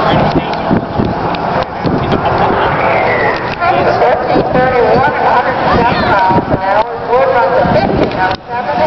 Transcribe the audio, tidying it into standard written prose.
1331 and 107 miles an hour. Ford runs at 15 on 7.